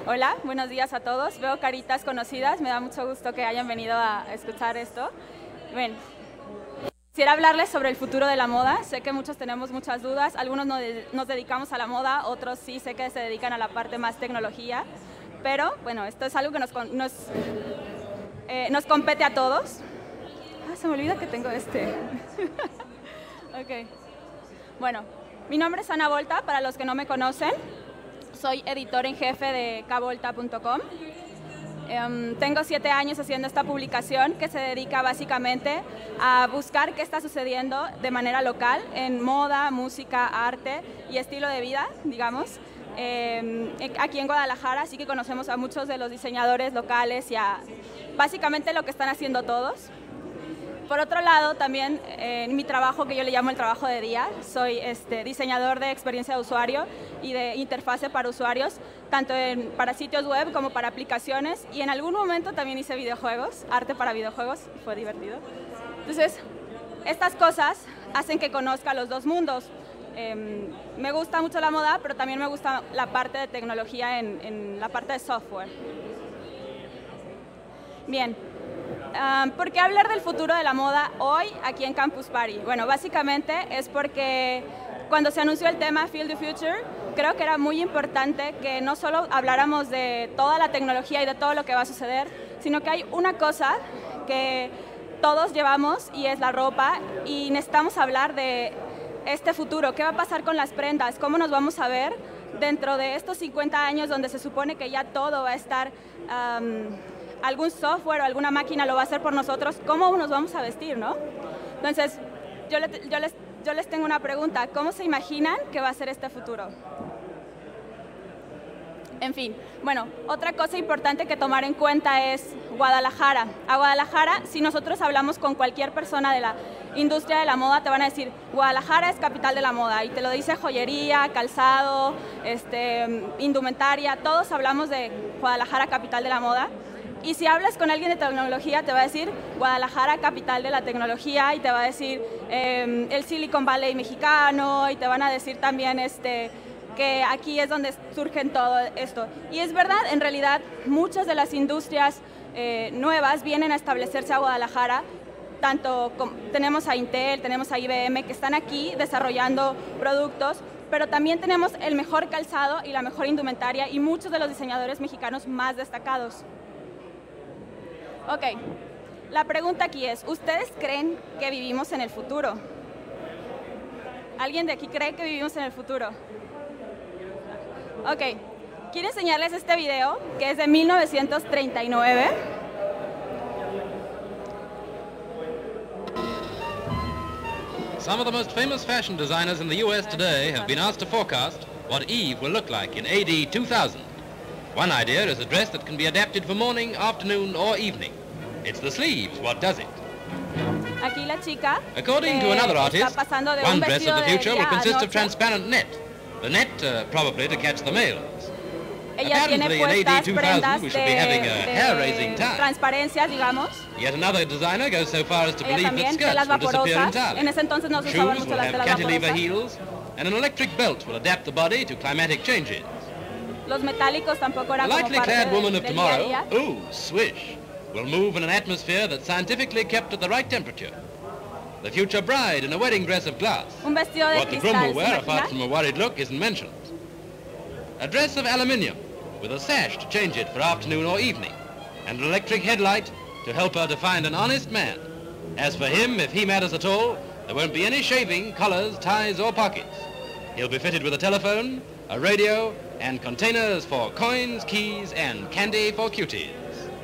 Hola, buenos días a todos. Veo caritas conocidas, me da mucho gusto que hayan venido a escuchar esto. Bien, quisiera hablarles sobre el futuro de la moda. Sé que muchos tenemos muchas dudas, algunos nos dedicamos a la moda, otros sí sé que se dedican a la parte más tecnología, pero bueno, esto es algo que nos compete a todos. Se me olvida que tengo este. Ok. Bueno, mi nombre es Ana Volta, para los que no me conocen. Soy editor en jefe de kvolta.com. Tengo 7 años haciendo esta publicación que se dedica básicamente a buscar qué está sucediendo de manera local en moda, música, arte y estilo de vida, digamos, aquí en Guadalajara. Así que conocemos a muchos de los diseñadores locales y a básicamente lo que están haciendo todos. Por otro lado, también en mi trabajo, que yo le llamo el trabajo de día, soy diseñador de experiencia de usuario y de interfase para usuarios, tanto para sitios web como para aplicaciones, y en algún momento también hice videojuegos, arte para videojuegos, y fue divertido. Entonces, estas cosas hacen que conozca los dos mundos. Me gusta mucho la moda, pero también me gusta la parte de tecnología en la parte de software. Bien. ¿Por qué hablar del futuro de la moda hoy aquí en Campus Party? Bueno, básicamente es porque cuando se anunció el tema Feel the Future, creo que era muy importante que no solo habláramos de toda la tecnología y de todo lo que va a suceder, sino que hay una cosa que todos llevamos y es la ropa, y necesitamos hablar de este futuro. ¿Qué va a pasar con las prendas? ¿Cómo nos vamos a ver dentro de estos 50 años donde se supone que ya todo va a estar... algún software o alguna máquina lo va a hacer por nosotros? ¿Cómo nos vamos a vestir, no? Entonces, yo les tengo una pregunta. ¿Cómo se imaginan que va a ser este futuro? En fin, bueno, otra cosa importante que tomar en cuenta es Guadalajara. A Guadalajara, si nosotros hablamos con cualquier persona de la industria de la moda, te van a decir, Guadalajara es capital de la moda, y te lo dice joyería, calzado, indumentaria, todos hablamos de Guadalajara, capital de la moda. Y si hablas con alguien de tecnología, te va a decir Guadalajara, capital de la tecnología, y te va a decir el Silicon Valley mexicano, y te van a decir también que aquí es donde surgen todo esto. Y es verdad, en realidad, muchas de las industrias nuevas vienen a establecerse a Guadalajara. Tenemos a Intel, tenemos a IBM, que están aquí desarrollando productos, pero también tenemos el mejor calzado y la mejor indumentaria y muchos de los diseñadores mexicanos más destacados. Ok, la pregunta aquí es, ¿ustedes creen que vivimos en el futuro? ¿Alguien de aquí cree que vivimos en el futuro? Ok, quiero enseñarles este video, que es de 1939. Some of the most famous fashion designers in the US today have been asked to forecast what Eve will look like in AD 2000. One idea is a dress that can be adapted for morning, afternoon, or evening. It's the sleeves what does it. Aquí la chica, according to another artist, one dress of the future will consist of transparent net. The net, probably to catch the males. Ella tiene puestas prendas de transparencia, digamos. Yet another designer goes so far as to believe that skirts will disappear entirely. En ese entonces no se usaban mucho las telas vaporosas. Cantilever heels, and an electric belt will adapt the body to climatic changes. Los metálicos tampoco eran como parte lightly clad woman of del tomorrow, día a día. ooh, swish, will move in an atmosphere that's scientifically kept at the right temperature. The future bride in a wedding dress of glass. Un vestido de What the groom will cristal, wear, ¿se apart imagina? from a worried look, isn't mentioned. A dress of aluminium, with a sash to change it for afternoon or evening, and an electric headlight to help her to find an honest man. As for him, if he matters at all, there won't be any shaving, collars, ties, or pockets. He'll be fitted with a telephone, a radio, and containers for coins, keys, and candy for cuties.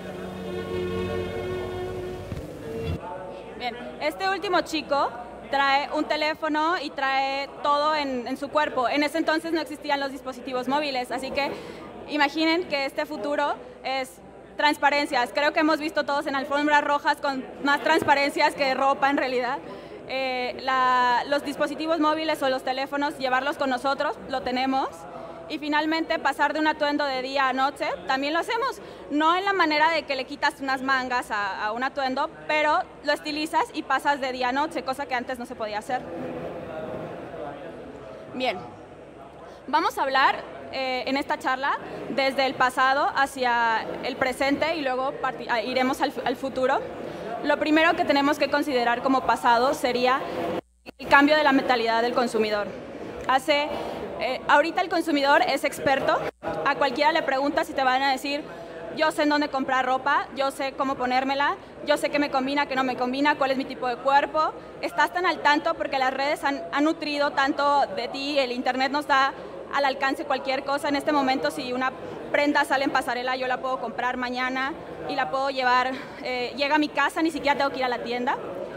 Bien, este último chico trae un teléfono y trae todo en su cuerpo. En ese entonces no existían los dispositivos móviles, así que imaginen que este futuro es transparencias. Creo que hemos visto todos en alfombras rojas con más transparencias que ropa en realidad. Los dispositivos móviles o los teléfonos, llevarlos con nosotros, lo tenemos. Y finalmente pasar de un atuendo de día a noche, también lo hacemos. No en la manera de que le quitas unas mangas a un atuendo, pero lo estilizas y pasas de día a noche, cosa que antes no se podía hacer. Bien, vamos a hablar en esta charla desde el pasado hacia el presente y luego iremos al futuro. Lo primero que tenemos que considerar como pasado sería el cambio de la mentalidad del consumidor. Ahorita el consumidor es experto, a cualquiera le preguntas y te van a decir: yo sé en dónde comprar ropa, yo sé cómo ponérmela, yo sé qué me combina, qué no me combina, cuál es mi tipo de cuerpo. Estás tan al tanto porque las redes han nutrido tanto de ti, el internet nos da al alcance cualquier cosa. En este momento, si una prenda sale en pasarela, yo la puedo comprar mañana y la puedo llevar, llega a mi casa, ni siquiera tengo que ir a la tienda.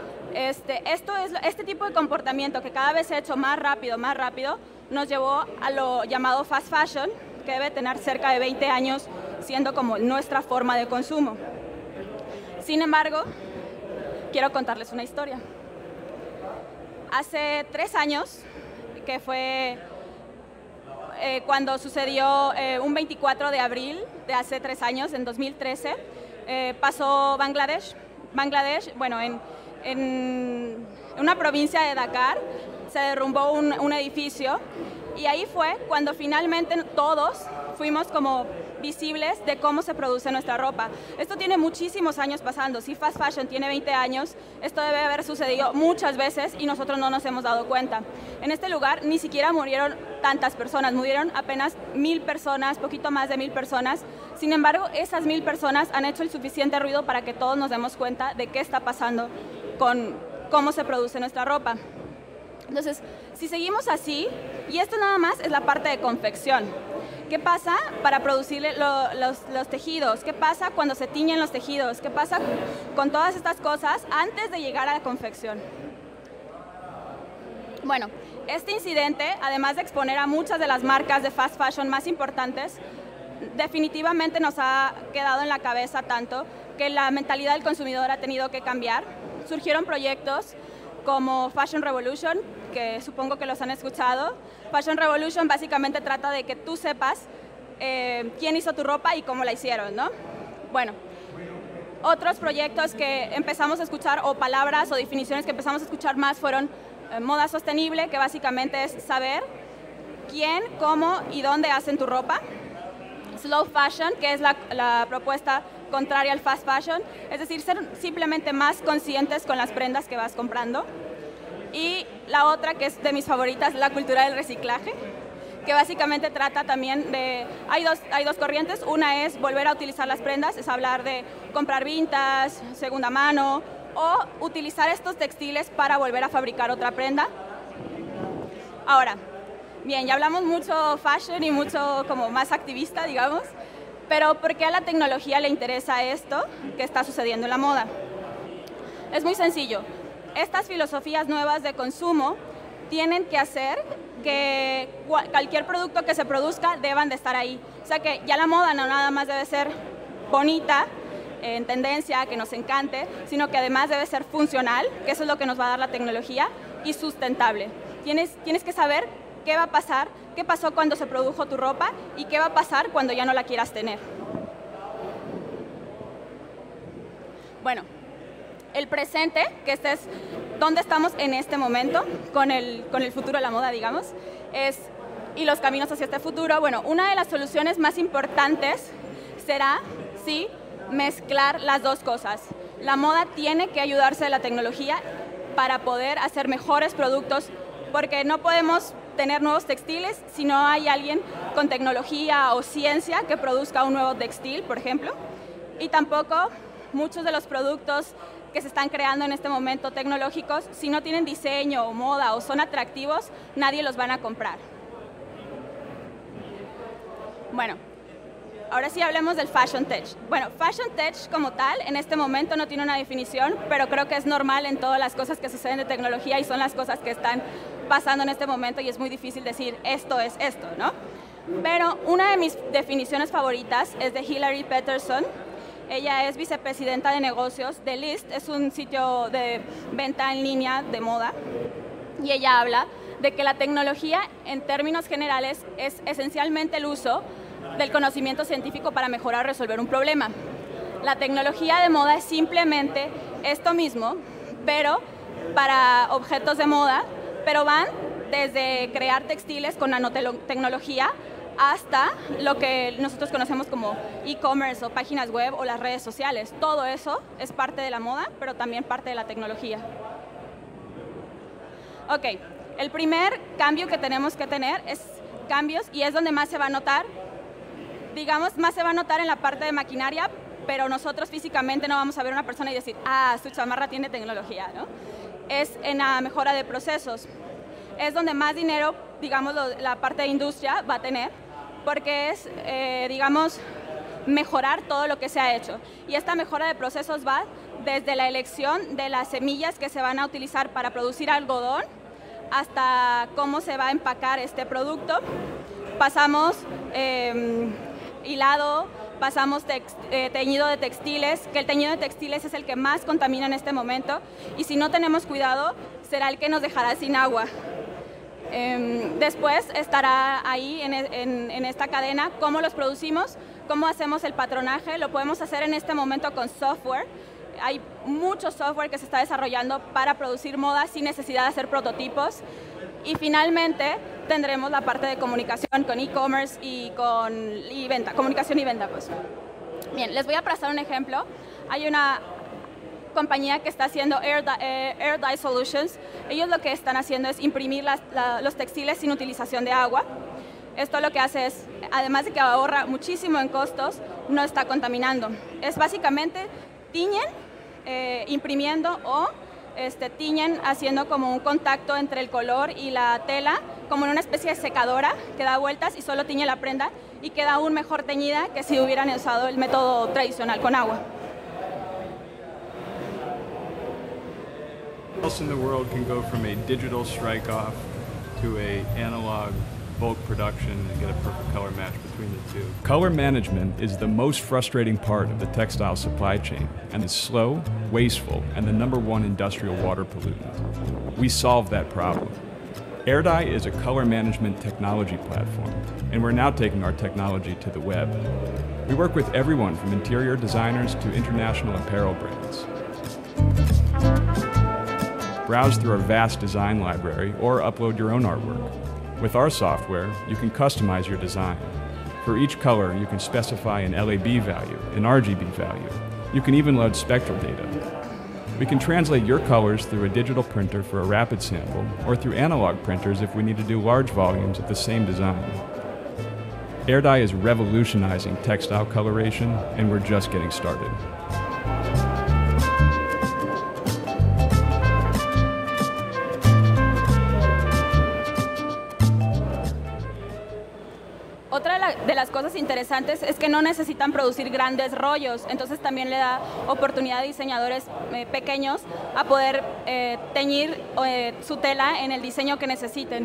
Este tipo de comportamiento que cada vez se ha hecho más rápido, nos llevó a lo llamado fast fashion, que debe tener cerca de 20 años siendo como nuestra forma de consumo. Sin embargo, quiero contarles una historia. Hace 3 años, que fue cuando sucedió un 24 de abril de hace 3 años, en 2013, pasó Bangladesh. Bueno, en una provincia de Dakar se derrumbó un edificio y ahí fue cuando finalmente todos fuimos como visibles de cómo se produce nuestra ropa. Esto tiene muchísimos años pasando. Si fast fashion tiene 20 años, esto debe haber sucedido muchas veces y nosotros no nos hemos dado cuenta. En este lugar ni siquiera murieron tantas personas, murieron apenas 1000 personas, poquito más de 1000 personas. Sin embargo, esas 1000 personas han hecho el suficiente ruido para que todos nos demos cuenta de qué está pasando con cómo se produce nuestra ropa. Entonces, si seguimos así, y esto nada más es la parte de confección. ¿Qué pasa para producir los tejidos? ¿Qué pasa cuando se tiñen los tejidos? ¿Qué pasa con todas estas cosas antes de llegar a la confección? Bueno, este incidente, además de exponer a muchas de las marcas de fast fashion más importantes, definitivamente nos ha quedado en la cabeza tanto que la mentalidad del consumidor ha tenido que cambiar. Surgieron proyectos como Fashion Revolution, que supongo que los han escuchado. Fashion Revolution básicamente trata de que tú sepas quién hizo tu ropa y cómo la hicieron, ¿no? Bueno, otros proyectos que empezamos a escuchar, o palabras o definiciones que empezamos a escuchar más, fueron moda sostenible, que básicamente es saber quién, cómo y dónde hacen tu ropa. Slow fashion, que es la propuesta contraria al fast fashion, es decir, ser simplemente más conscientes con las prendas que vas comprando. Y la otra, que es de mis favoritas, la cultura del reciclaje, que básicamente trata también de... Hay dos corrientes. Una es volver a utilizar las prendas, es hablar de comprar vintage, segunda mano, o utilizar estos textiles para volver a fabricar otra prenda. Ahora, bien, ya hablamos mucho fashion y mucho como más activista, digamos, pero ¿por qué a la tecnología le interesa esto que está sucediendo en la moda? Es muy sencillo. Estas filosofías nuevas de consumo tienen que hacer que cualquier producto que se produzca deban de estar ahí. O sea que ya la moda no nada más debe ser bonita, en tendencia, que nos encante, sino que además debe ser funcional, que eso es lo que nos va a dar la tecnología, y sustentable. Tienes que saber qué va a pasar, qué pasó cuando se produjo tu ropa y qué va a pasar cuando ya no la quieras tener. Bueno, el presente, que este es dónde estamos en este momento con el futuro de la moda, digamos, y los caminos hacia este futuro. Bueno, una de las soluciones más importantes será, sí, mezclar las dos cosas. La moda tiene que ayudarse de la tecnología para poder hacer mejores productos, porque no podemos tener nuevos textiles si no hay alguien con tecnología o ciencia que produzca un nuevo textil, por ejemplo. Y tampoco muchos de los productos que se están creando en este momento tecnológicos, si no tienen diseño o moda o son atractivos, nadie los van a comprar. Bueno, ahora sí hablemos del Fashion Tech. Bueno, Fashion Tech como tal, en este momento no tiene una definición, pero creo que es normal en todas las cosas que suceden de tecnología y son las cosas que están pasando en este momento y es muy difícil decir esto es esto, ¿no? Pero una de mis definiciones favoritas es de Hilary Peterson. Ella es vicepresidenta de negocios de Lyst, es un sitio de venta en línea de moda, y ella habla de que la tecnología, en términos generales, es esencialmente el uso del conocimiento científico para mejorar o resolver un problema. La tecnología de moda es simplemente esto mismo, pero para objetos de moda, pero van desde crear textiles con nanotecnología hasta lo que nosotros conocemos como e-commerce o páginas web o las redes sociales. Todo eso es parte de la moda, pero también parte de la tecnología. Ok, el primer cambio que tenemos que tener es cambios, y es donde más se va a notar. Digamos, más se va a notar en la parte de maquinaria, pero nosotros físicamente no vamos a ver a una persona y decir, ah, su chamarra tiene tecnología, ¿no? Es en la mejora de procesos. Es donde más dinero, digamos, la parte de industria va a tener, porque es, digamos, mejorar todo lo que se ha hecho. Y esta mejora de procesos va desde la elección de las semillas que se van a utilizar para producir algodón, hasta cómo se va a empacar este producto. Pasamos hilado, pasamos teñido de textiles, que el teñido de textiles es el que más contamina en este momento, y si no tenemos cuidado, será el que nos dejará sin agua. Después estará ahí en esta cadena cómo los producimos, cómo hacemos el patronaje. Lo podemos hacer en este momento con software. Hay mucho software que se está desarrollando para producir moda sin necesidad de hacer prototipos. Y finalmente tendremos la parte de comunicación con e-commerce y venta, comunicación y venta, pues. Bien, les voy a pasar un ejemplo. Hay una compañía que está haciendo Air Dye Solutions. Ellos lo que están haciendo es imprimir los textiles sin utilización de agua. Esto lo que hace es, además de que ahorra muchísimo en costos, no está contaminando. Es básicamente tiñen imprimiendo o tiñen haciendo como un contacto entre el color y la tela, como en una especie de secadora que da vueltas y solo tiñe la prenda, y queda aún mejor teñida que si hubieran usado el método tradicional con agua. Else in the world can go from a digital strike-off to a analog bulk production and get a perfect color match between the two. Color management is the most frustrating part of the textile supply chain, and is slow, wasteful, and the #1 industrial water pollutant. We solve that problem. AirDye is a color management technology platform, and we're now taking our technology to the web. We work with everyone from interior designers to international apparel brands. Browse through our vast design library or upload your own artwork. With our software, you can customize your design. For each color, you can specify an LAB value, an RGB value. You can even load spectral data. We can translate your colors through a digital printer for a rapid sample, or through analog printers if we need to do large volumes of the same design. AirDye is revolutionizing textile coloration, and we're just getting started. Otra de las cosas interesantes es que no necesitan producir grandes rollos, entonces también le da oportunidad a diseñadores pequeños a poder teñir su tela en el diseño que necesiten.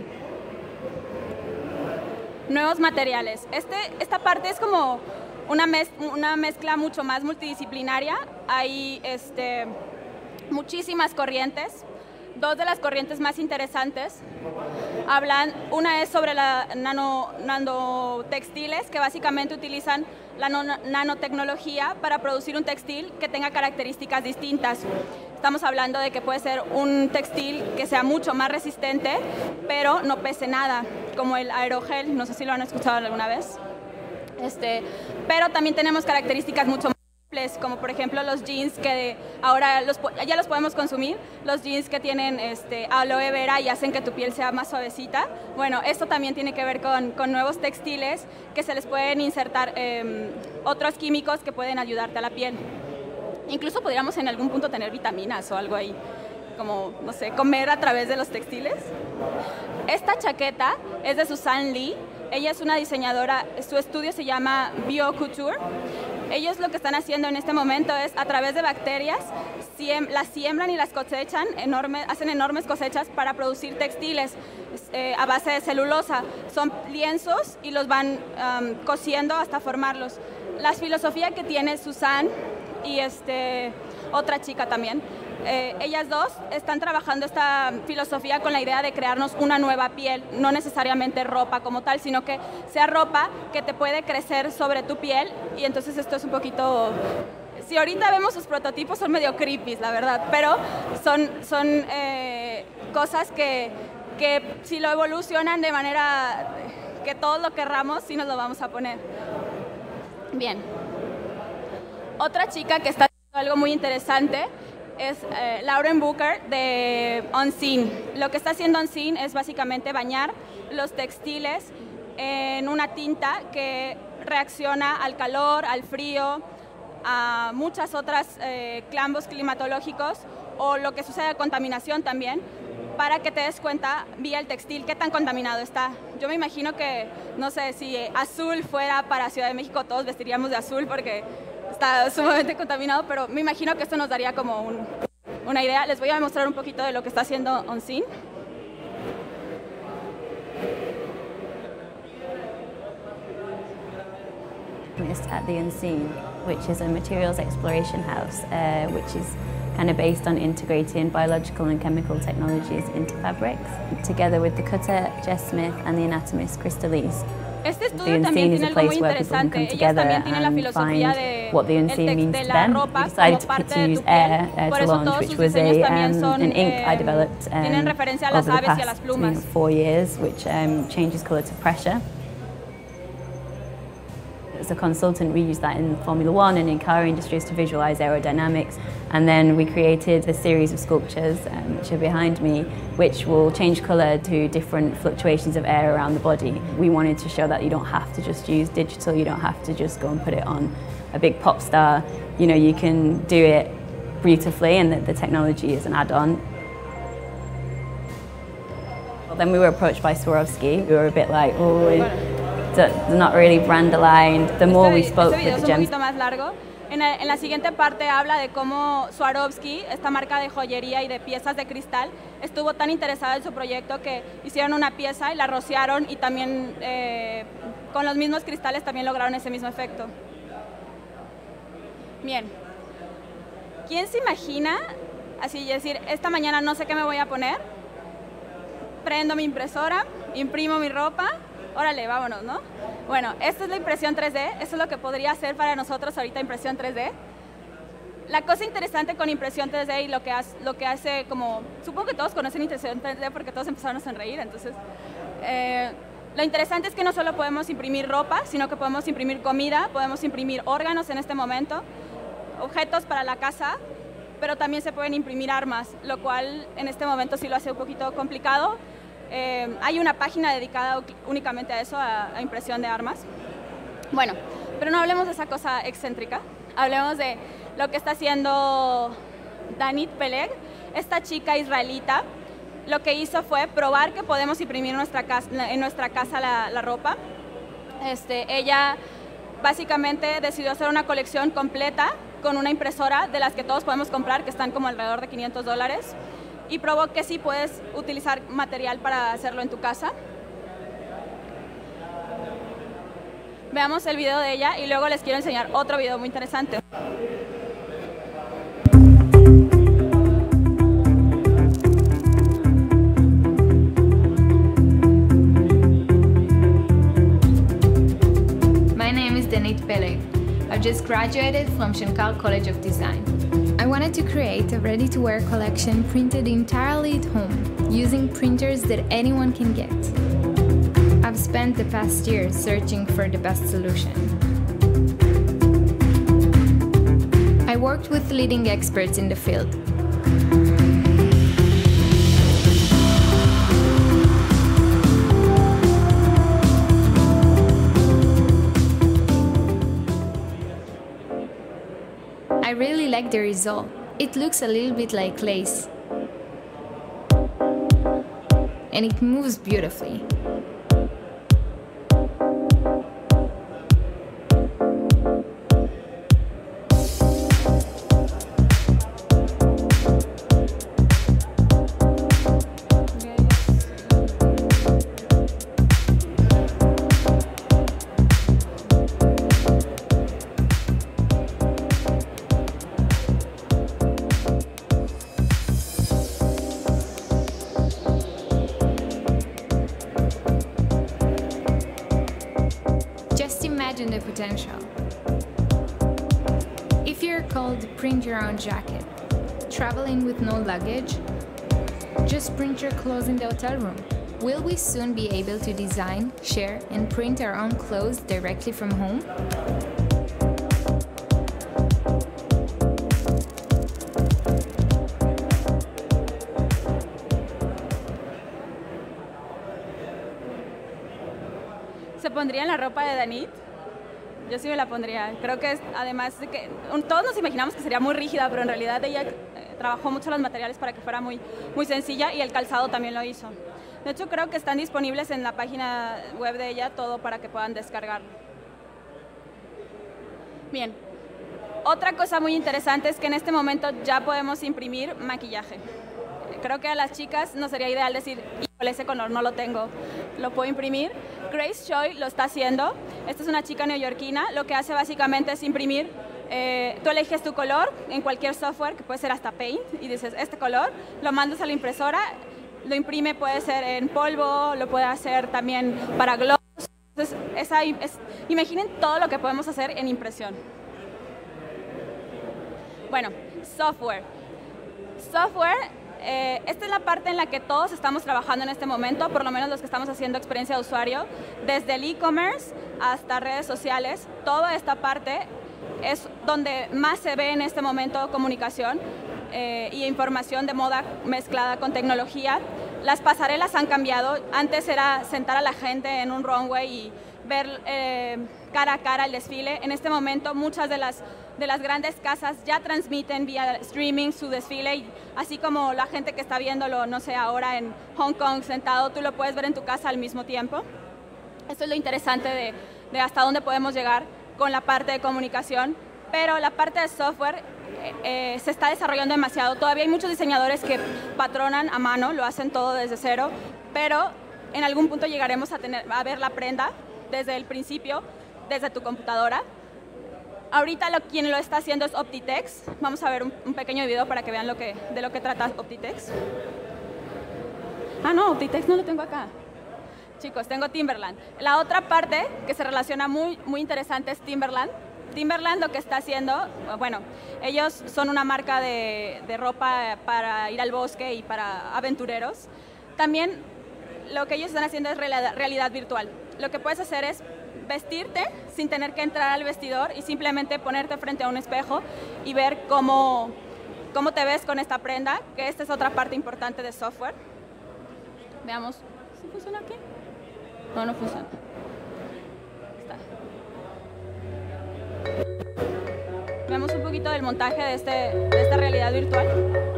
Nuevos materiales. Esta parte es como una mezcla mucho más multidisciplinaria. Hay muchísimas corrientes. Dos de las corrientes más interesantes una es sobre la nanotextiles, que básicamente utilizan la nanotecnología para producir un textil que tenga características distintas. Estamos hablando de que puede ser un textil que sea mucho más resistente, pero no pese nada, como el aerogel, no sé si lo han escuchado alguna vez. Pero también tenemos características mucho más, como por ejemplo los jeans que ahora ya los podemos consumir, los jeans que tienen aloe vera y hacen que tu piel sea más suavecita. Bueno, esto también tiene que ver con nuevos textiles que se les pueden insertar otros químicos que pueden ayudarte a la piel. Incluso podríamos en algún punto tener vitaminas o algo ahí, como, no sé, comer a través de los textiles. Esta chaqueta es de Susan Lee. Ella es una diseñadora, su estudio se llama BioCouture. Ellos lo que están haciendo en este momento es, a través de bacterias, las siembran y las cosechan, hacen enormes cosechas para producir textiles a base de celulosa. Son lienzos y los van cosiendo hasta formarlos. La filosofía que tiene Susan y otra chica también, ellas dos están trabajando esta filosofía con la idea de crearnos una nueva piel, no necesariamente ropa como tal, sino que sea ropa que te puede crecer sobre tu piel. Y entonces esto es un poquito... Si ahorita vemos sus prototipos son medio creepy, la verdad, pero son cosas que si lo evolucionan de manera que todo lo querramos, sí nos lo vamos a poner. Bien. Otra chica que está haciendo algo muy interesante es Lauren Booker de Unseen. Lo que está haciendo Unseen es básicamente bañar los textiles en una tinta que reacciona al calor, al frío, a muchas otras cambios climatológicos o lo que sucede a contaminación también, para que te des cuenta vía el textil qué tan contaminado está. Yo me imagino que, no sé, si azul fuera para Ciudad de México, todos vestiríamos de azul porque está sumamente contaminado, pero me imagino que esto nos daría como una idea. Les voy a mostrar un poquito de lo que está haciendo Unseen. At the Unseen, which is a materials exploration house, which is kind of based on integrating biological and chemical technologies into fabrics, together with the cutter Jess Smith and the anatomist Krista Lees. Este estudio también tiene algo muy interesante. Ellas también tienen la filosofía de la ropa como parte de tu piel. Por eso todos sus diseños también son, tienen referencia a las aves y a las plumas. 4 years, which changes color to pressure. As a consultant, we use that in Formula One and in car industries to visualize aerodynamics. And then we created a series of sculptures, which are behind me, which will change colour to different fluctuations of air around the body. We wanted to show that you don't have to just use digital, you don't have to just go and put it on a big pop star. You know, you can do it beautifully, and the technology is an add-on. Well, then we were approached by Swarovski. We were a bit like, oh, they're not really brand aligned. The more we spoke with the gems. En la siguiente parte habla de cómo Swarovski, esta marca de joyería y de piezas de cristal, estuvo tan interesada en su proyecto que hicieron una pieza y la rociaron, y también con los mismos cristales también lograron ese mismo efecto. Bien. ¿Quién se imagina, así decir, esta mañana no sé qué me voy a poner? Prendo mi impresora, imprimo mi ropa. Órale, vámonos, ¿no? Bueno, esta es la impresión 3D, eso es lo que podría hacer para nosotros ahorita impresión 3D. La cosa interesante con impresión 3D y lo que hace como, supongo que todos conocen impresión 3D porque todos empezaron a sonreír, entonces, lo interesante es que no solo podemos imprimir ropa, sino que podemos imprimir comida, podemos imprimir órganos en este momento, objetos para la casa, pero también se pueden imprimir armas, lo cual en este momento sí lo hace un poquito complicado. Hay una página dedicada únicamente a eso, a impresión de armas. Bueno, pero no hablemos de esa cosa excéntrica, hablemos de lo que está haciendo Danit Peleg, esta chica israelita. Lo que hizo fue probar que podemos imprimir en nuestra casa la ropa. Ella básicamente decidió hacer una colección completa con una impresora de las que todos podemos comprar, que están como alrededor de $500. Y probó que sí puedes utilizar material para hacerlo en tu casa. Veamos el video de ella y luego les quiero enseñar otro video muy interesante. My name is Danit Peleg. I've just graduated from Shenkar College of Design. I wanted to create a ready-to-wear collection printed entirely at home, using printers that anyone can get. I've spent the past year searching for the best solution. I worked with leading experts in the field. I really like the result. It looks a little bit like lace. And it moves beautifully. Imagine the potential. If you're called to print your own jacket, traveling with no luggage, just print your clothes in the hotel room. Will we soon be able to design, share, and print our own clothes directly from home? ¿Se pondrían la ropa de Danit? Yo sí me la pondría. Creo que además de que todos nos imaginamos que sería muy rígida, pero en realidad ella trabajó mucho los materiales para que fuera muy sencilla y el calzado también lo hizo. De hecho, creo que están disponibles en la página web de ella todo para que puedan descargarlo. Bien. Otra cosa muy interesante es que en este momento ya podemos imprimir maquillaje. Creo que a las chicas nos sería ideal decir, híjole, ese color no lo tengo, lo puedo imprimir. Grace Choi lo está haciendo. Esta es una chica neoyorquina. Lo que hace básicamente es imprimir. Tú eliges tu color en cualquier software, que puede ser hasta Paint, y dices, este color, lo mandas a la impresora, lo imprime, puede ser en polvo, lo puede hacer también para globos. Entonces, imaginen todo lo que podemos hacer en impresión. Bueno, software. Esta es la parte en la que todos estamos trabajando en este momento, por lo menos los que estamos haciendo experiencia de usuario, desde el e-commerce hasta redes sociales. Toda esta parte es donde más se ve en este momento comunicación y información de moda mezclada con tecnología. Las pasarelas han cambiado. Antes era sentar a la gente en un runway y ver cara a cara el desfile. En este momento muchas de las grandes casas ya transmiten vía streaming su desfile, y así como la gente que está viéndolo, no sé, ahora en Hong Kong sentado, tú lo puedes ver en tu casa al mismo tiempo. Esto es lo interesante de hasta dónde podemos llegar con la parte de comunicación, pero la parte de software se está desarrollando demasiado. Todavía hay muchos diseñadores que patronan a mano, lo hacen todo desde cero, pero en algún punto llegaremos a ver la prenda desde el principio, desde tu computadora. Ahorita quien lo está haciendo es Optitex. Vamos a ver un pequeño video para que vean de lo que trata Optitex. Ah, no, Optitex no lo tengo acá. Chicos, tengo Timberland. La otra parte que se relaciona muy interesante es Timberland. Timberland lo que está haciendo, bueno, ellos son una marca de ropa para ir al bosque y para aventureros. También lo que ellos están haciendo es realidad virtual. Lo que puedes hacer es vestirte sin tener que entrar al vestidor y simplemente ponerte frente a un espejo y ver cómo te ves con esta prenda, que esta es otra parte importante de software. Veamos si funciona aquí. No funciona. Está. Veamos un poquito del montaje de esta realidad virtual.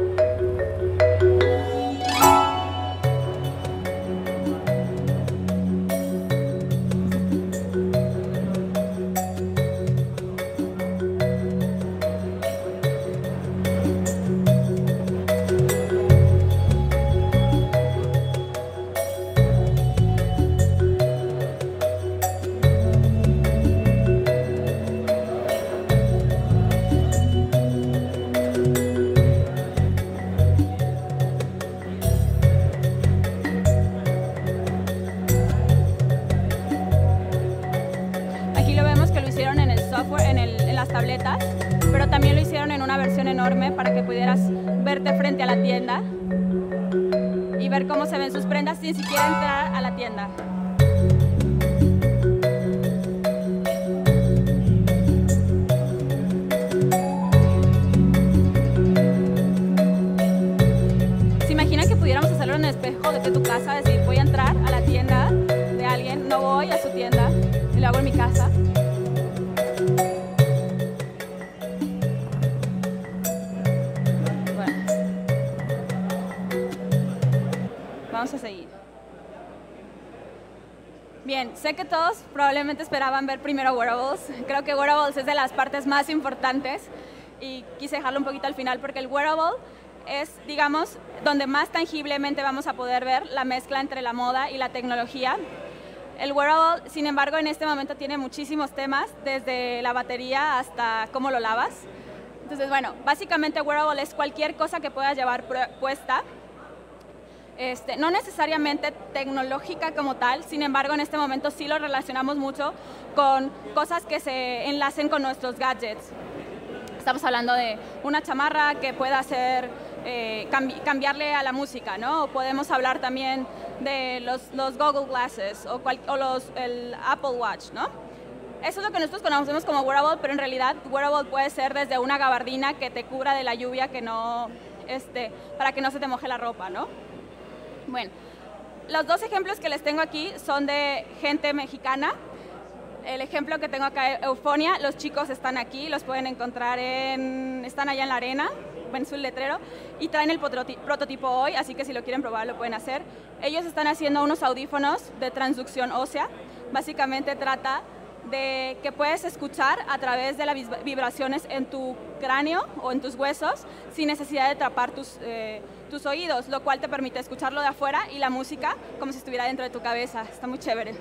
Pero también lo hicieron en una versión enorme para que pudieras verte frente a la tienda y ver cómo se ven sus prendas sin siquiera entrar a la tienda. ¿Se imaginan que pudiéramos hacerlo en el espejo de tu casa? Decir, voy a entrar a la tienda de alguien, no voy a su tienda, y lo hago en mi casa. Vamos a seguir. Bien, sé que todos probablemente esperaban ver primero wearables. Creo que wearables es de las partes más importantes y quise dejarlo un poquito al final porque el wearable es, digamos, donde más tangiblemente vamos a poder ver la mezcla entre la moda y la tecnología. El wearable, sin embargo, en este momento tiene muchísimos temas, desde la batería hasta cómo lo lavas. Entonces, bueno, básicamente wearable es cualquier cosa que puedas llevar puesta. No necesariamente tecnológica como tal, sin embargo en este momento sí lo relacionamos mucho con cosas que se enlacen con nuestros gadgets. Estamos hablando de una chamarra que pueda hacer, cambiarle a la música, ¿no? O podemos hablar también de los Google Glasses o el Apple Watch, ¿no? Eso es lo que nosotros conocemos como wearable, pero en realidad wearable puede ser desde una gabardina que te cubra de la lluvia para que no se te moje la ropa, ¿no? Bueno, los dos ejemplos que les tengo aquí son de gente mexicana. El ejemplo que tengo acá es Eufonia. Los chicos están aquí, los pueden encontrar están allá en la arena, ven su letrero, y traen el prototipo hoy, así que si lo quieren probar lo pueden hacer. Ellos están haciendo unos audífonos de transducción ósea. Básicamente trata de que puedes escuchar a través de las vibraciones en tu cráneo o en tus huesos sin necesidad de tapar tus oídos, lo cual te permite escucharlo de afuera y la música como si estuviera dentro de tu cabeza. Está muy chévere.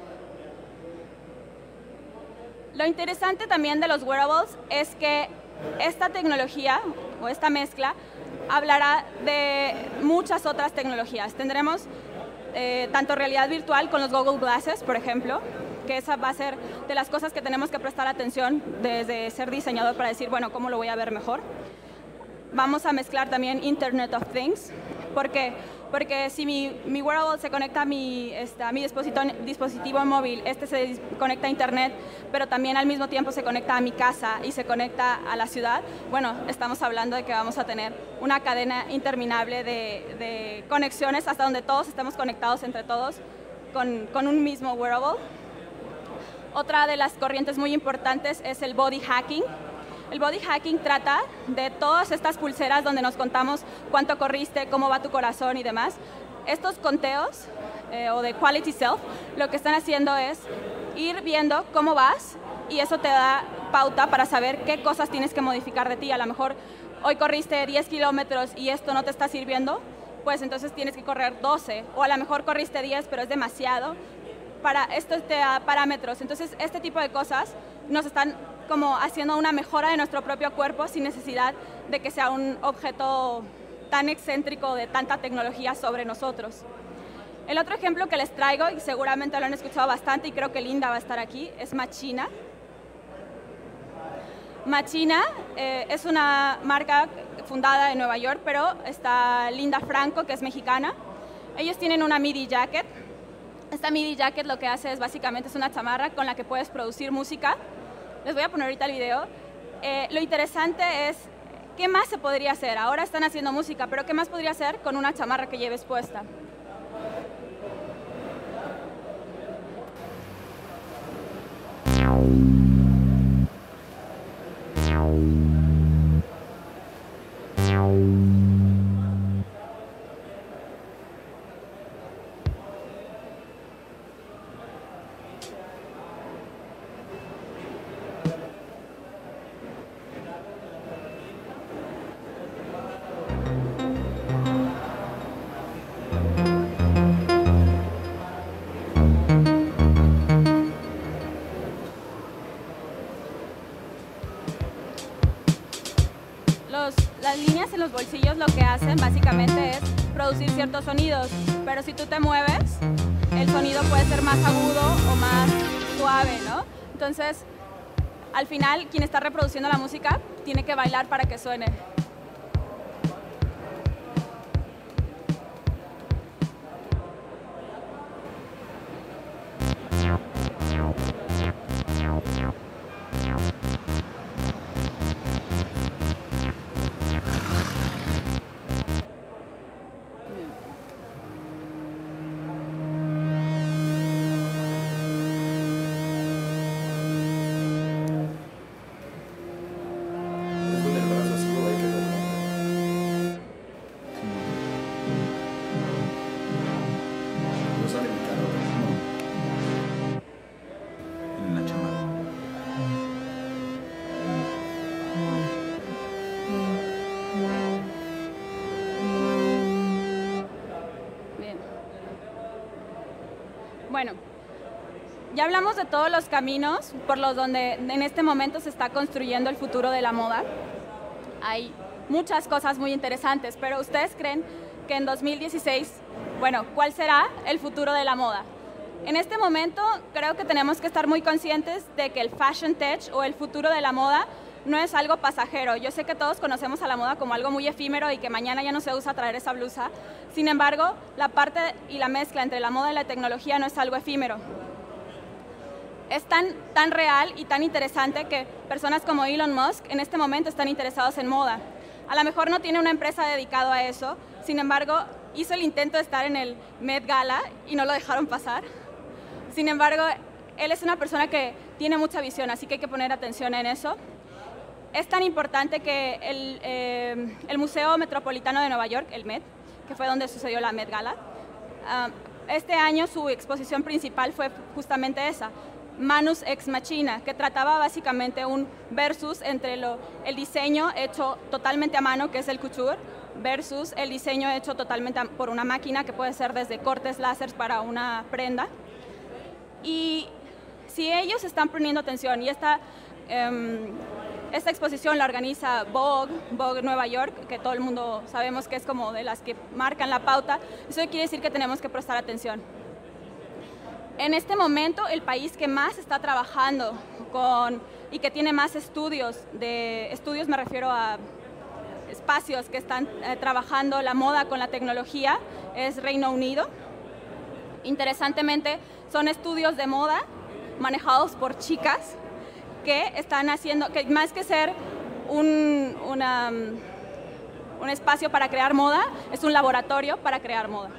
Lo interesante también de los wearables es que esta tecnología o esta mezcla hablará de muchas otras tecnologías. Tendremos tanto realidad virtual con los Google Glasses, por ejemplo, que esa va a ser de las cosas que tenemos que prestar atención desde ser diseñador para decir, bueno, ¿cómo lo voy a ver mejor? Vamos a mezclar también Internet of Things. ¿Por qué? Porque si mi wearable se conecta a mi dispositivo móvil, se conecta a Internet, pero también al mismo tiempo se conecta a mi casa y se conecta a la ciudad, bueno, estamos hablando de que vamos a tener una cadena interminable de conexiones hasta donde todos estemos conectados entre todos con un mismo wearable. Otra de las corrientes muy importantes es el body hacking. El body hacking trata de todas estas pulseras donde nos contamos cuánto corriste, cómo va tu corazón y demás. Estos conteos o de quality self, lo que están haciendo es ir viendo cómo vas y eso te da pauta para saber qué cosas tienes que modificar de ti. A lo mejor hoy corriste 10 kilómetros y esto no te está sirviendo, pues entonces tienes que correr 12. O a lo mejor corriste 10 pero es demasiado. Esto te da parámetros. Entonces este tipo de cosas nos están como haciendo una mejora de nuestro propio cuerpo sin necesidad de que sea un objeto tan excéntrico de tanta tecnología sobre nosotros. El otro ejemplo que les traigo, y seguramente lo han escuchado bastante y creo que Linda va a estar aquí, es Machina. Machina es una marca fundada en Nueva York, pero está Linda Franco, que es mexicana. Ellos tienen una MIDI jacket. Esta MIDI jacket lo que hace es básicamente es una chamarra con la que puedes producir música. Les voy a poner ahorita el video. Lo interesante es, ¿qué más se podría hacer? Ahora están haciendo música, pero ¿qué más podría hacer con una chamarra que lleves puesta? Las líneas en los bolsillos lo que hacen básicamente es producir ciertos sonidos, pero si tú te mueves, el sonido puede ser más agudo o más suave, ¿no? Entonces, al final, quien está reproduciendo la música tiene que bailar para que suene. Bueno, ya hablamos de todos los caminos por los donde en este momento se está construyendo el futuro de la moda. Hay muchas cosas muy interesantes, pero ¿ustedes creen que en 2016, bueno, cuál será el futuro de la moda? En este momento creo que tenemos que estar muy conscientes de que el fashion tech o el futuro de la moda no es algo pasajero. Yo sé que todos conocemos a la moda como algo muy efímero y que mañana ya no se usa traer esa blusa. Sin embargo, la parte y la mezcla entre la moda y la tecnología no es algo efímero. Es tan real y tan interesante que personas como Elon Musk en este momento están interesados en moda. A lo mejor no tiene una empresa dedicada a eso, sin embargo, hizo el intento de estar en el Met Gala y no lo dejaron pasar. Sin embargo, él es una persona que tiene mucha visión, así que hay que poner atención en eso. Es tan importante que el Museo Metropolitano de Nueva York, el Met, que fue donde sucedió la Met Gala, este año su exposición principal fue justamente esa, Manus Ex Machina, que trataba básicamente un versus entre el diseño hecho totalmente a mano, que es el couture, versus el diseño hecho totalmente por una máquina, que puede ser desde cortes láser para una prenda. Y si ellos están poniendo atención y esta exposición la organiza Vogue Nueva York, que todo el mundo sabemos que es como de las que marcan la pauta, eso quiere decir que tenemos que prestar atención. En este momento, el país que más está trabajando y que tiene más estudios me refiero a espacios que están trabajando la moda con la tecnología, es Reino Unido. Interesantemente, son estudios de moda manejados por chicas que están haciendo, que más que ser un espacio para crear moda, es un laboratorio para crear moda.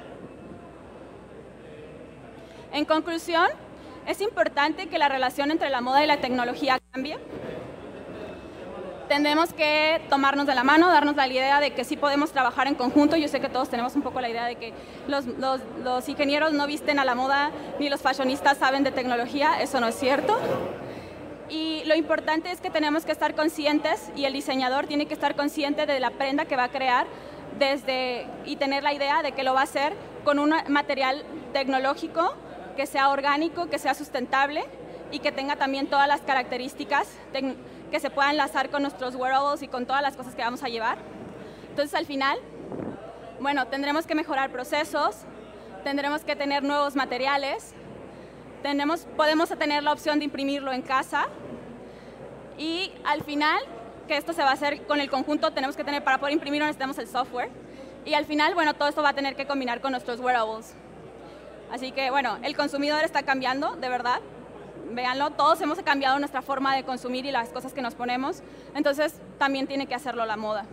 En conclusión, es importante que la relación entre la moda y la tecnología cambie. Tendremos que tomarnos de la mano, darnos la idea de que sí podemos trabajar en conjunto. Yo sé que todos tenemos un poco la idea de que los ingenieros no visten a la moda, ni los fashionistas saben de tecnología. Eso no es cierto. Y lo importante es que tenemos que estar conscientes, y el diseñador tiene que estar consciente de la prenda que va a crear y tener la idea de que lo va a hacer con un material tecnológico, que sea orgánico, que sea sustentable y que tenga también todas las características que se puedan enlazar con nuestros wearables y con todas las cosas que vamos a llevar. Entonces, al final, bueno, tendremos que mejorar procesos, tendremos que tener nuevos materiales, podemos tener la opción de imprimirlo en casa y al final, que esto se va a hacer con el conjunto, tenemos que tener, para poder imprimirlo necesitamos el software y al final, bueno, todo esto va a tener que combinar con nuestros wearables. Así que, bueno, el consumidor está cambiando, de verdad. Véanlo, todos hemos cambiado nuestra forma de consumir y las cosas que nos ponemos. Entonces, también tiene que hacerlo la moda.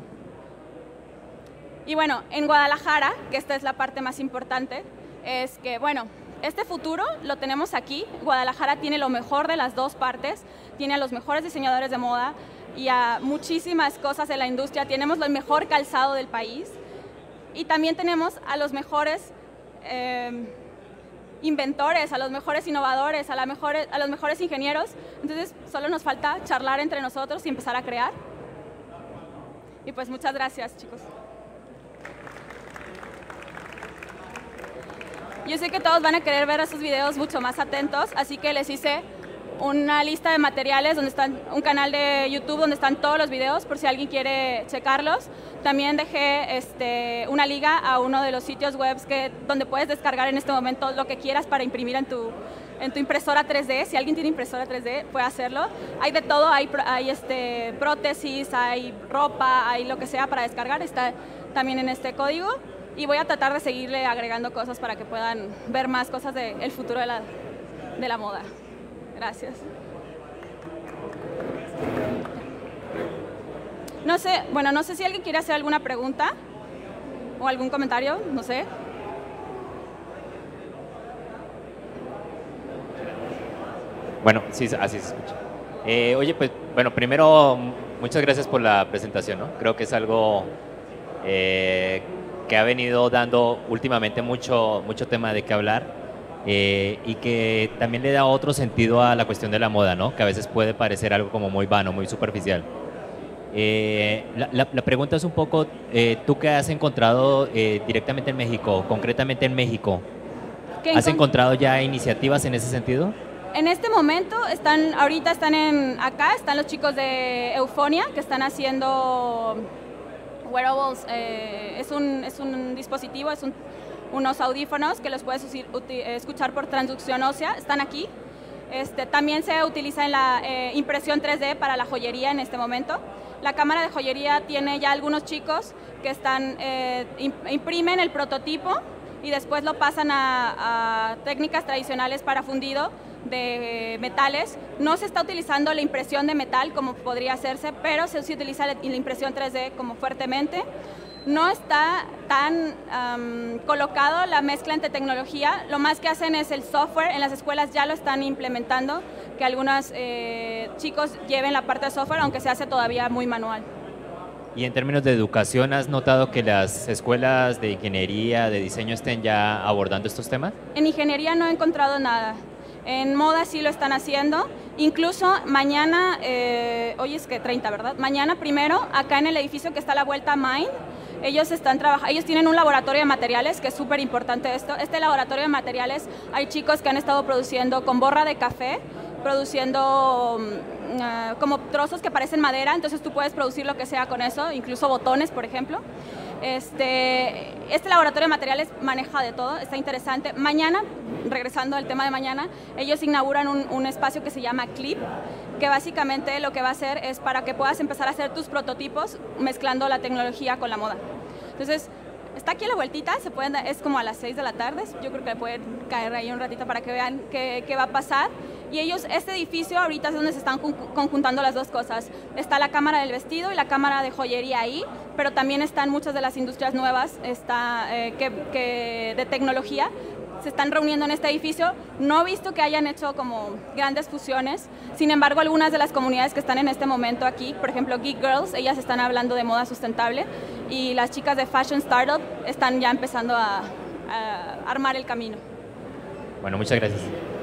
Y bueno, en Guadalajara, que esta es la parte más importante, es que, bueno, este futuro lo tenemos aquí. Guadalajara tiene lo mejor de las dos partes. Tiene a los mejores diseñadores de moda y a muchísimas cosas en la industria. Tenemos el mejor calzado del país. Y también tenemos a los mejores inventores, a los mejores innovadores, a los mejores ingenieros. Entonces, solo nos falta charlar entre nosotros y empezar a crear. Y pues muchas gracias, chicos. Yo sé que todos van a querer ver esos videos mucho más atentos, así que les hice una lista de materiales, un canal de YouTube donde están todos los videos, por si alguien quiere checarlos. También dejé una liga a uno de los sitios web donde puedes descargar en este momento lo que quieras para imprimir en tu impresora 3D. Si alguien tiene impresora 3D, puede hacerlo. Hay de todo, hay prótesis, hay ropa, hay lo que sea para descargar. Está también en este código. Y voy a tratar de seguirle agregando cosas para que puedan ver más cosas del futuro de la moda. Gracias. No sé si alguien quiere hacer alguna pregunta o algún comentario, no sé. Bueno, sí, así se escucha. Oye, pues, bueno, primero, muchas gracias por la presentación, ¿no? Creo que es algo que ha venido dando últimamente mucho tema de qué hablar. Y que también le da otro sentido a la cuestión de la moda, ¿no? Que a veces puede parecer algo como muy vano, muy superficial. La pregunta es un poco, ¿tú qué has encontrado directamente en México, concretamente en México? ¿Has encontrado ya iniciativas en ese sentido? En este momento, ahorita acá están los chicos de Eufonia, que están haciendo wearables. Es un dispositivo, unos audífonos que los puedes escuchar por transducción ósea. Están aquí. También se utiliza en la impresión 3D para la joyería en este momento. La cámara de joyería tiene ya algunos chicos que imprimen el prototipo y después lo pasan a técnicas tradicionales para fundido de metales. No se está utilizando la impresión de metal como podría hacerse, pero se utiliza la impresión 3D como fuertemente. No está tan colocado la mezcla entre tecnología. Lo más que hacen es el software. En las escuelas ya lo están implementando, que algunos chicos lleven la parte de software, aunque se hace todavía muy manual. Y en términos de educación, ¿has notado que las escuelas de ingeniería, de diseño estén ya abordando estos temas? En ingeniería no he encontrado nada. En moda sí lo están haciendo. Incluso mañana, hoy es que 30, ¿verdad? Mañana primero, acá en el edificio que está a la vuelta a Mind, ellos tienen un laboratorio de materiales, que es súper importante esto. Este laboratorio de materiales, hay chicos que han estado produciendo con borra de café, produciendo como trozos que parecen madera, entonces tú puedes producir lo que sea con eso, incluso botones, por ejemplo. Este laboratorio de materiales maneja de todo, está interesante. Mañana, regresando al tema de mañana, ellos inauguran un espacio que se llama Clip, que básicamente lo que va a hacer es para que puedas empezar a hacer tus prototipos mezclando la tecnología con la moda. Entonces, está aquí a la vueltita, es como a las 6 de la tarde, yo creo que pueden caer ahí un ratito para que vean qué va a pasar. Y ellos, este edificio ahorita es donde se están conjuntando las dos cosas. Está la cámara del vestido y la cámara de joyería ahí, pero también están muchas de las industrias nuevas de tecnología. Se están reuniendo en este edificio. No he visto que hayan hecho como grandes fusiones. Sin embargo, algunas de las comunidades que están en este momento aquí, por ejemplo Geek Girls, ellas están hablando de moda sustentable, y las chicas de Fashion Startup están ya empezando a armar el camino. Bueno, muchas gracias.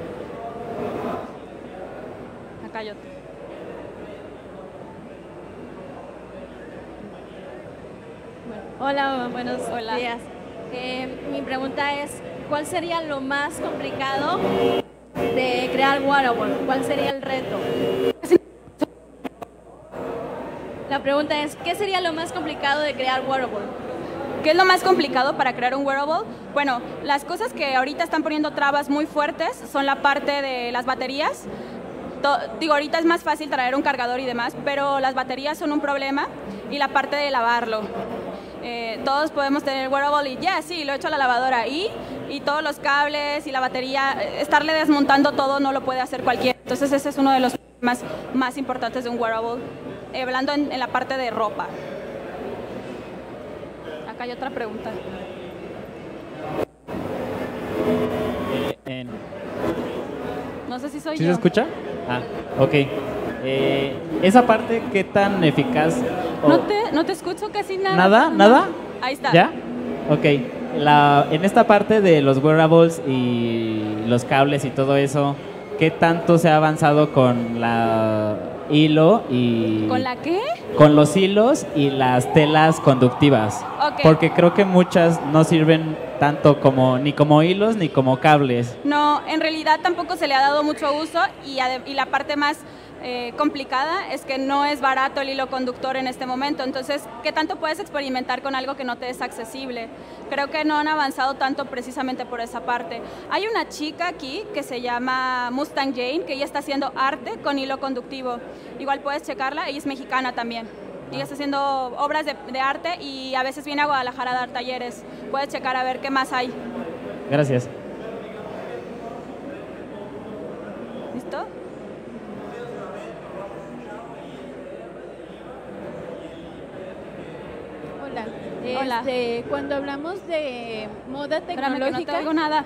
Acá yo. Hola, buenos días. Mi pregunta es, ¿cuál sería lo más complicado de crear wearable? ¿Cuál sería el reto? La pregunta es, ¿qué sería lo más complicado de crear wearable? ¿Qué es lo más complicado para crear un wearable? Bueno, las cosas que ahorita están poniendo trabas muy fuertes son la parte de las baterías. Ahorita es más fácil traer un cargador y demás, pero las baterías son un problema, y la parte de lavarlo. Todos podemos tener wearable y sí, lo he hecho a la lavadora, y todos los cables y la batería, estarle desmontando todo no lo puede hacer cualquiera. Entonces ese es uno de los problemas más importantes de un wearable, hablando en la parte de ropa. Acá hay otra pregunta. No sé si soy yo. ¿Sí se escucha? Ah, ok. Esa parte, ¿qué tan eficaz? No te escucho casi nada. ¿Nada? ¿Nada? Ahí está. ¿Ya? Ok. En esta parte de los wearables y los cables y todo eso, ¿qué tanto se ha avanzado con la hilo y... ¿Con la qué? Con los hilos y las telas conductivas. Okay. Porque creo que muchas no sirven tanto ni como hilos ni como cables. No, en realidad tampoco se le ha dado mucho uso, y la parte más complicada es que no es barato el hilo conductor en este momento. Entonces, ¿qué tanto puedes experimentar con algo que no te es accesible? Creo que no han avanzado tanto precisamente por esa parte. Hay una chica aquí que se llama Mustang Jane, que ella está haciendo arte con hilo conductivo. Igual puedes checarla, ella es mexicana también. Ella está haciendo obras de arte y a veces viene a Guadalajara a dar talleres. Puedes checar a ver qué más hay. Gracias. ¿Listo? Hola. Cuando hablamos de moda tecnológica... Espérame, que no te oigo nada.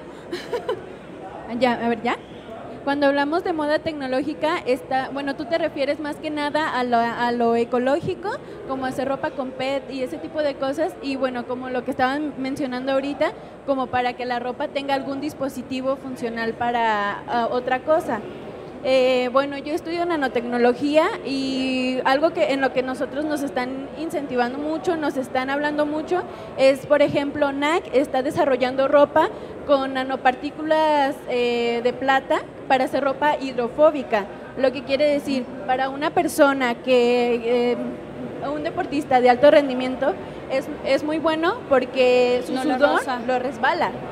¿Ya? Cuando hablamos de moda tecnológica, tú te refieres más que nada a lo ecológico, como hacer ropa con PET y ese tipo de cosas, y bueno, como lo que estaban mencionando ahorita, como para que la ropa tenga algún dispositivo funcional para otra cosa. Yo estudio nanotecnología, y algo en lo que nosotros nos están incentivando mucho, nos están hablando mucho, es, por ejemplo, NAC está desarrollando ropa con nanopartículas de plata para hacer ropa hidrofóbica. Lo que quiere decir, para una persona un deportista de alto rendimiento, es muy bueno porque su sudor lo resbala.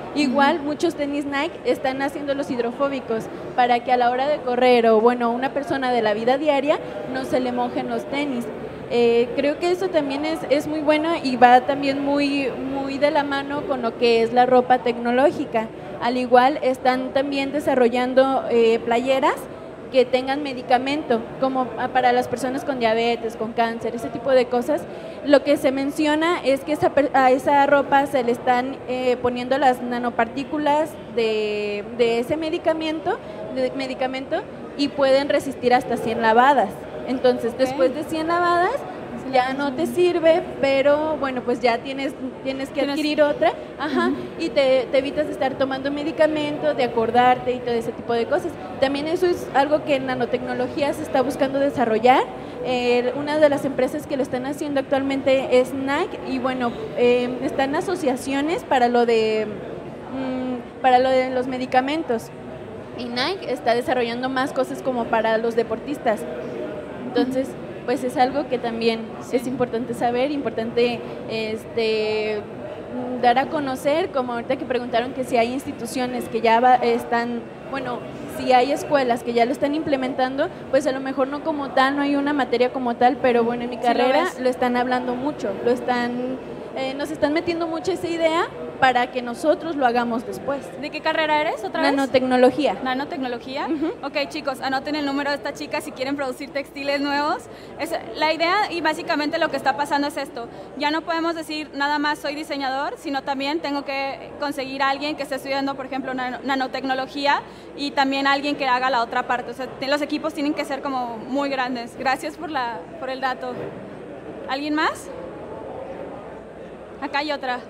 Igual muchos tenis Nike están haciendo los hidrofóbicos para que a la hora de correr o bueno, una persona de la vida diaria no se le mojen los tenis. Creo que eso también es muy bueno y va también muy de la mano con lo que es la ropa tecnológica. Al igual están también desarrollando playeras que tengan medicamento, como para las personas con diabetes, con cáncer, ese tipo de cosas. Lo que se menciona es que a esa ropa se le están poniendo las nanopartículas de ese medicamento y pueden resistir hasta 100 lavadas. Entonces, después de 100 lavadas, ya no te sirve, pero bueno, pues ya tienes que adquirir otra, y te evitas de estar tomando medicamento, de acordarte y todo ese tipo de cosas. También eso es algo que en nanotecnología se está buscando desarrollar. Una de las empresas que lo están haciendo actualmente es Nike y bueno, están asociaciones para lo de los medicamentos. Y Nike está desarrollando más cosas como para los deportistas. Entonces, pues es algo que también es importante saber, importante dar a conocer, como ahorita que preguntaron que si hay instituciones que ya están, bueno, si hay escuelas que ya lo están implementando, pues a lo mejor no como tal, no hay una materia como tal, pero bueno, en mi carrera lo están hablando mucho, nos están metiendo mucho esa idea para que nosotros lo hagamos después. ¿De qué carrera eres otra vez? Nanotecnología. ¿Nanotecnología? Ok, chicos, anoten el número de esta chica si quieren producir textiles nuevos. La idea y básicamente lo que está pasando es esto. Ya no podemos decir nada más soy diseñador, sino también tengo que conseguir a alguien que esté estudiando, por ejemplo, nanotecnología y también alguien que haga la otra parte. O sea, los equipos tienen que ser como muy grandes. Gracias por el dato. ¿Alguien más? Acá hay otra.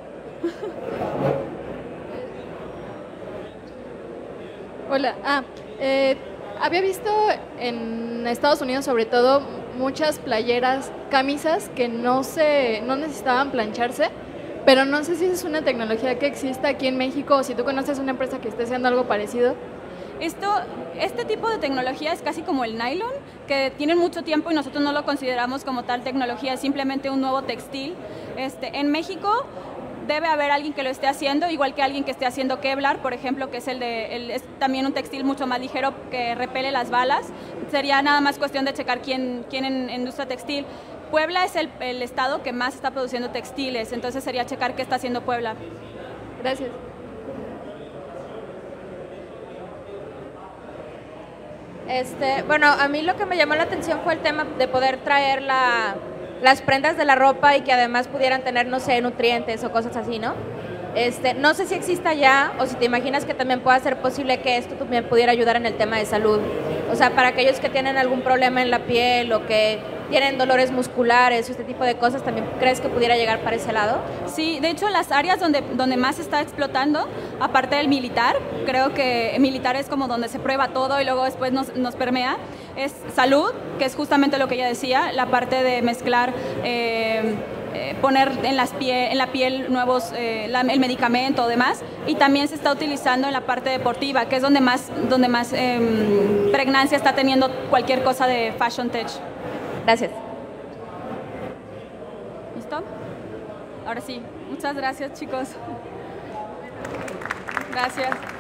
Hola, había visto en Estados Unidos sobre todo muchas playeras, camisas que no necesitaban plancharse, pero no sé si es una tecnología que exista aquí en México o si tú conoces una empresa que esté haciendo algo parecido. Este tipo de tecnología es casi como el nylon, que tienen mucho tiempo y nosotros no lo consideramos como tal tecnología, es simplemente un nuevo textil. En México debe haber alguien que lo esté haciendo, igual que alguien que esté haciendo Kevlar, por ejemplo, que es es también un textil mucho más ligero que repele las balas. Sería nada más cuestión de checar quién en industria textil. Puebla es el estado que más está produciendo textiles, entonces sería checar qué está haciendo Puebla. Gracias. Bueno, a mí lo que me llamó la atención fue el tema de poder traer las prendas de la ropa y que además pudieran tener, no sé, nutrientes o cosas así, ¿no? No sé si exista ya o si te imaginas que también pueda ser posible que esto también pudiera ayudar en el tema de salud. O sea, para aquellos que tienen algún problema en la piel o que tienen dolores musculares o este tipo de cosas, ¿también crees que pudiera llegar para ese lado? Sí, de hecho las áreas donde más se está explotando, aparte del militar, creo que militar es como donde se prueba todo y luego después nos permea, es salud, que es justamente lo que ella decía, la parte de mezclar, poner en la piel nuevos, el medicamento o demás, y también se está utilizando en la parte deportiva, que es donde más pregnancia está teniendo cualquier cosa de fashion tech. Gracias. ¿Listo? Ahora sí. Muchas gracias, chicos. Gracias.